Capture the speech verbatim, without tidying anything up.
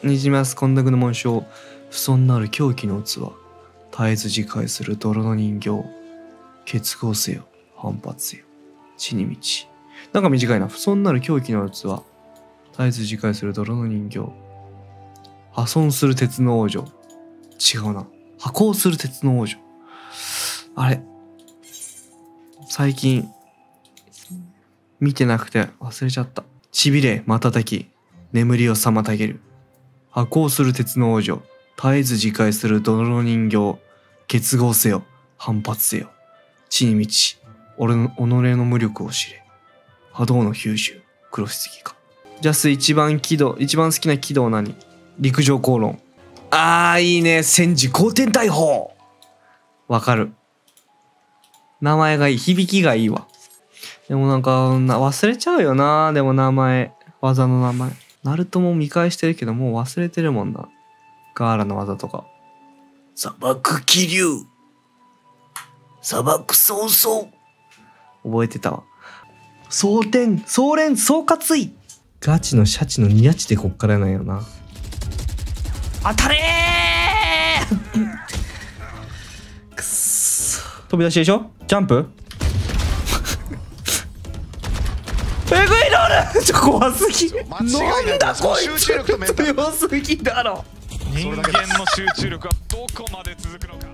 にじます混濁の紋章、不損なる狂気の器、絶えず自戒する泥の人形、結合せよ反発せよ地に満ち。なんか短いな。不損なる狂気の器、絶えず自戒する泥の人形、破損する鉄の王女。違うな。破壊する鉄の王女。あれ最近見てなくて忘れちゃった。ちびれ瞬き眠りを妨げる。破壊する鉄の王女、絶えず自戒する泥の人形、結合せよ反発せよ地に満ち。俺の己の無力を知れ。波動の九州黒しすぎか。ジャス一番軌道一番好きな軌道何？陸上口論。あーいいね。戦時後天大砲。わかる。名前がいい。響きがいいわ。でもなんかな忘れちゃうよな。でも名前技の名前ナルトも見返してるけどもう忘れてるもんな。ガーラの技とか。砂漠気流、砂漠総総。覚えてたわ。蒼天総連総括位。ガチのシャチのニヤチでこっからなんよな。当たれーくっそ。飛び出しでしょ。ジャンプえぐいロールちょ怖すぎ。なんだこいつ強すぎだろ。 人間の集中力はどこまで続くのか。